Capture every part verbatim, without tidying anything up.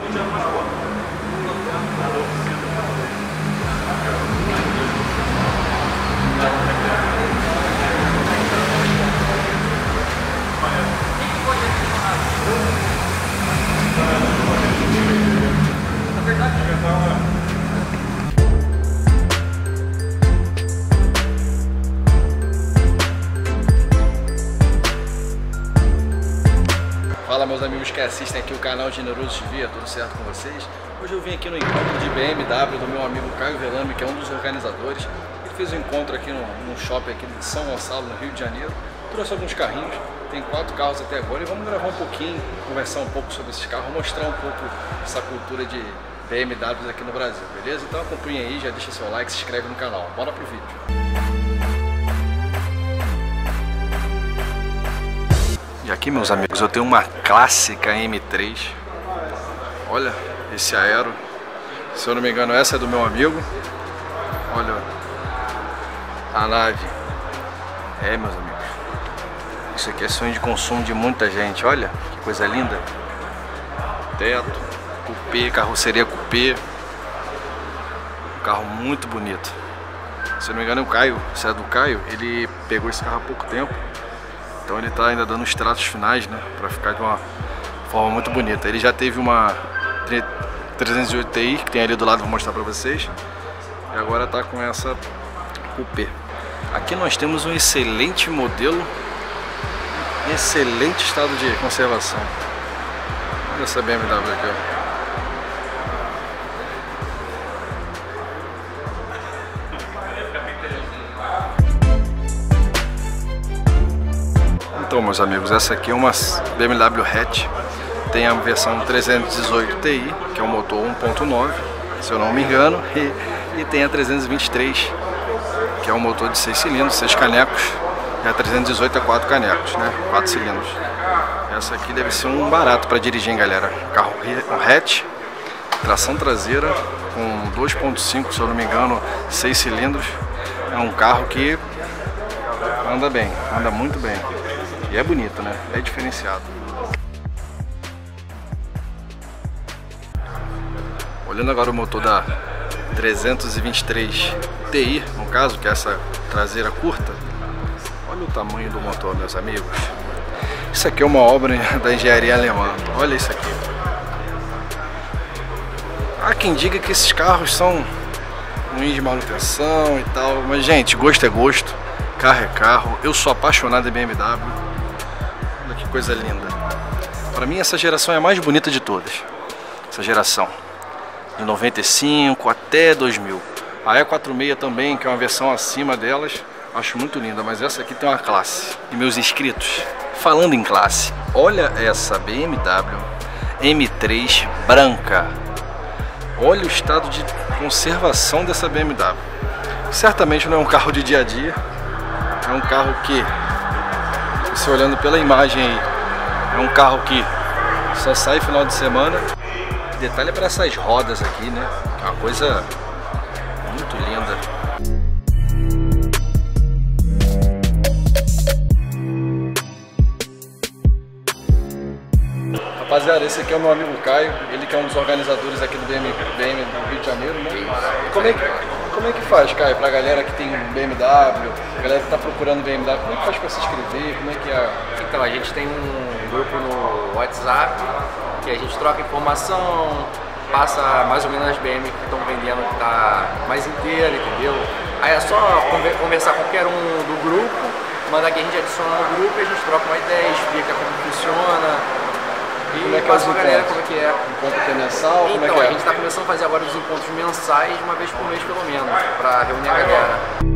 Fala meus amigos que assistem aqui o canal Generoso T V, tudo certo com vocês? Hoje eu vim aqui no encontro de B M W do meu amigo Caio Velame, que é um dos organizadores. Ele fez um encontro aqui num shopping aqui de São Gonçalo, no Rio de Janeiro. Trouxe alguns carrinhos, tem quatro carros até agora e vamos gravar um pouquinho, conversar um pouco sobre esses carros, mostrar um pouco essa cultura de B M Ws aqui no Brasil, beleza? Então acompanha aí, já deixa seu like, se inscreve no canal. Bora pro vídeo! E aqui, meus amigos, eu tenho uma clássica M três. Olha esse aero. Se eu não me engano, essa é do meu amigo. Olha a nave. É, meus amigos, isso aqui é sonho de consumo de muita gente. Olha que coisa linda. Teto, cupê, carroceria cupê. Um carro muito bonito. Se eu não me engano, é o Caio. Se é do Caio, ele pegou esse carro há pouco tempo. Então ele está ainda dando os tratos finais, né, para ficar de uma forma muito bonita. Ele já teve uma trezentos e oito T I, que tem ali do lado, vou mostrar para vocês. E agora está com essa Coupé. Aqui nós temos um excelente modelo, em excelente estado de conservação. Olha essa B M W aqui, ó. Então, meus amigos, essa aqui é uma B M W hatch, tem a versão trezentos e dezoito T I, que é um motor um ponto nove, se eu não me engano, e, e tem a trezentos e vinte e três, que é um motor de seis cilindros, seis canecos, e a trezentos e dezoito é quatro canecos, né, quatro cilindros. Essa aqui deve ser um barato para dirigir, hein, galera. Carro um hatch, tração traseira, com dois ponto cinco, se eu não me engano, seis cilindros. É um carro que anda bem, anda muito bem. E é bonito, né? É diferenciado. Olhando agora o motor da trezentos e vinte e três T I, no caso, que é essa traseira curta. Olha o tamanho do motor, meus amigos. Isso aqui é uma obra da engenharia alemã. Olha isso aqui. Há quem diga que esses carros são ruins de manutenção e tal. Mas, gente, gosto é gosto. Carro é carro. Eu sou apaixonado em B M W. Olha que coisa linda. Para mim essa geração é a mais bonita de todas. Essa geração de noventa e cinco até dois mil. A E quarenta e seis também, que é uma versão acima delas, acho muito linda, mas essa aqui tem uma classe. E meus inscritos, falando em classe, olha essa B M W M três branca. Olha o estado de conservação dessa B M W. Certamente não é um carro de dia a dia. É um carro que, você olhando pela imagem aí, é um carro que só sai final de semana. Detalhe é para essas rodas aqui, né? É uma coisa muito linda. Rapaziada, esse aqui é o meu amigo Caio, ele que é um dos organizadores aqui do B M W do Rio de Janeiro, né? Como é que, como é que faz, Caio, pra galera que tem B M W, a galera que tá procurando B M W, como é que faz pra se inscrever, como é que é? Então, a gente tem um grupo no WhatsApp, que a gente troca informação, passa mais ou menos as B M que estão vendendo, que tá mais inteira, entendeu? Aí é só conversar com qualquer um do grupo, mandar que a gente adiciona no grupo e a gente troca uma ideia, explica como funciona. E como é que passa é pra galera como é que é. Encontro que é mensal? Então, como é que é? A gente está começando a fazer agora os encontros mensais, uma vez por mês pelo menos, para reunir a galera.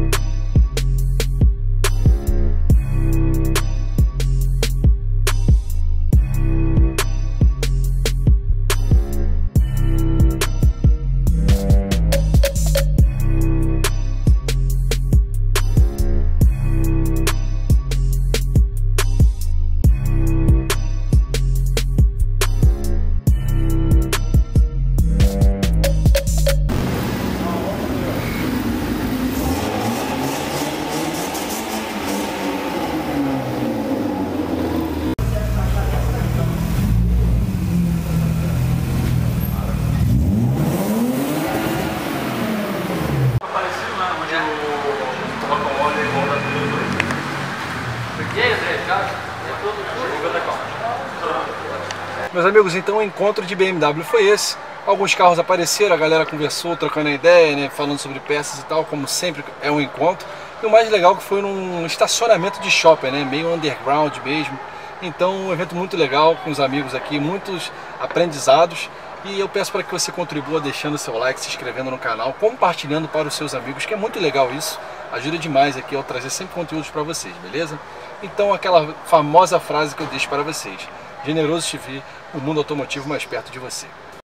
Meus amigos, então o encontro de B M W foi esse. Alguns carros apareceram, a galera conversou, trocando ideia, né, falando sobre peças e tal, como sempre é um encontro. E o mais legal que foi num estacionamento de shopping, né, meio underground mesmo. Então um evento muito legal com os amigos aqui, muitos aprendizados. E eu peço para que você contribua deixando seu like, se inscrevendo no canal, compartilhando para os seus amigos, que é muito legal isso. Ajuda demais aqui eu trazer sempre conteúdos para vocês, beleza? Então aquela famosa frase que eu deixo para vocês: Generoso T V, o mundo automotivo mais perto de você.